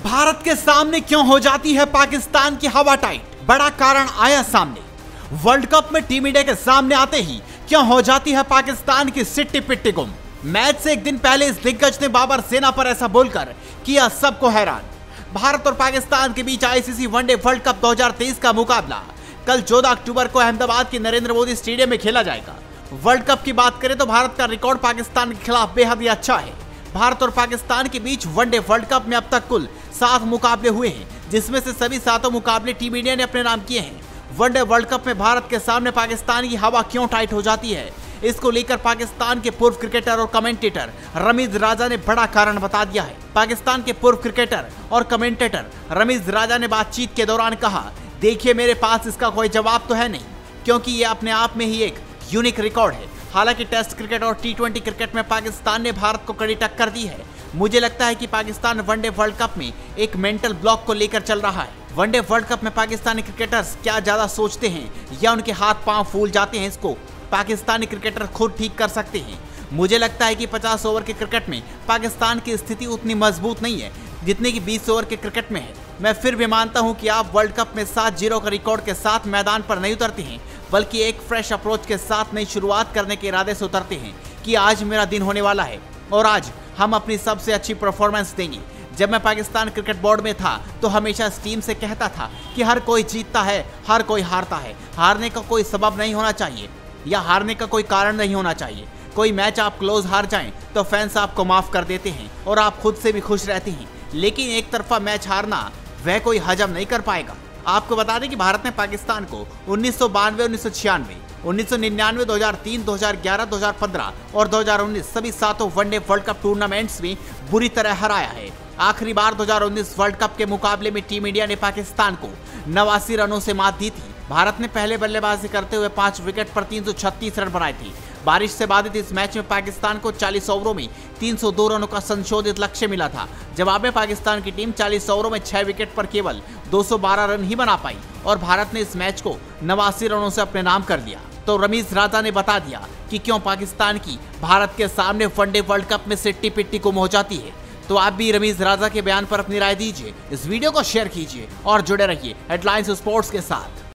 भारत के सामने क्यों हो जाती है पाकिस्तान की हवा टाइट? बड़ा कारण आया सामने। वर्ल्ड कप में टीम इंडिया के सामने आते ही क्यों हो जाती है पाकिस्तान की सिट्टी पिट्टी गुम? मैच से एक दिन पहले इस दिग्गज ने बाबर सेना पर ऐसा बोलकर किया सबको हैरान। भारत और पाकिस्तान के बीच आईसीसी वनडे वर्ल्ड कप 2023 का मुकाबला कल 14 अक्टूबर को अहमदाबाद के नरेंद्र मोदी स्टेडियम में खेला जाएगा। वर्ल्ड कप की बात करें तो भारत का रिकॉर्ड पाकिस्तान के खिलाफ बेहद ही अच्छा है। भारत और पाकिस्तान के बीच वनडे वर्ल्ड कप में अब तक कुल 7 मुकाबले हुए हैं, जिसमें से सभी 7 मुकाबले टीम इंडिया ने अपने नाम किए हैं। वनडे वर्ल्ड कप में भारत के सामने पाकिस्तान की हवा क्यों टाइट हो जाती है, इसको लेकर पाकिस्तान के पूर्व क्रिकेटर और कमेंटेटर रमीज राजा ने बड़ा कारण बता दिया है। पाकिस्तान के पूर्व क्रिकेटर और कमेंटेटर रमीज राजा ने बातचीत के दौरान कहा, देखिए मेरे पास इसका कोई जवाब तो है नहीं, क्योंकि ये अपने आप में ही एक यूनिक रिकॉर्ड है। हालांकि टेस्ट क्रिकेट और T20 क्रिकेट में पाकिस्तान ने भारत को कड़ी टक्कर दी है। मुझे लगता है कि पाकिस्तान वनडे वर्ल्ड कप में एक मेंटल ब्लॉक को लेकर चल रहा है। वनडे वर्ल्ड कप में पाकिस्तानी क्रिकेटर्स क्या ज्यादा सोचते हैं या उनके हाथ पांव फूल जाते हैं, इसको पाकिस्तानी क्रिकेटर खुद ठीक कर सकते हैं। मुझे लगता है कि 50 ओवर के क्रिकेट में पाकिस्तान की स्थिति उतनी मजबूत नहीं है जितनी कि 20 ओवर के क्रिकेट में है। मैं फिर भी मानता हूं कि आप वर्ल्ड कप में 7-0 का रिकॉर्ड के साथ मैदान पर नहीं उतरते हैं, बल्कि एक फ्रेश अप्रोच के साथ नई शुरुआत करने के इरादे से उतरते हैं कि आज मेरा दिन होने वाला है और आज हम अपनी सबसे अच्छी परफॉर्मेंस देंगे। जब मैं पाकिस्तान क्रिकेट बोर्ड में था तो हमेशा इस टीम से कहता था कि हर कोई जीतता है, हर कोई हारता है। हारने का कोई सबब नहीं होना चाहिए या हारने का कोई कारण नहीं होना चाहिए। कोई मैच आप क्लोज हार जाएं तो फैंस आपको माफ कर देते हैं और आप खुद से भी खुश रहते हैं, लेकिन एक तरफा मैच हारना वह कोई हजम नहीं कर पाएगा। आपको बता दें कि भारत ने पाकिस्तान को 1992, 1996, 1999, 2003, 2011, 2015 और 2019 सभी 7 वनडे वर्ल्ड कप टूर्नामेंट्स में बुरी तरह हराया है। आखिरी बार 2019 वर्ल्ड कप के मुकाबले में टीम इंडिया ने पाकिस्तान को 89 रनों से मात दी थी। भारत ने पहले बल्लेबाजी करते हुए 5 विकेट पर 336 रन बनाए थे। बारिश से बाधित इस मैच में पाकिस्तान को 40 ओवरों में 302 रनों का संशोधित लक्ष्य मिला था। जवाब में पाकिस्तान की टीम 40 ओवरों में 6 विकेट पर केवल 212 रन ही बना पाई और भारत ने इस मैच को 89 रनों से अपने नाम कर लिया। तो रमीज राजा ने बता दिया कि क्यों पाकिस्तान की भारत के सामने वनडे वर्ल्ड कप में सिट्टी पिट्टी गुम हो जाती है। तो आप भी रमीज राजा के बयान पर अपनी राय दीजिए, इस वीडियो को शेयर कीजिए और जुड़े रहिए हेडलाइंस स्पोर्ट्स के साथ।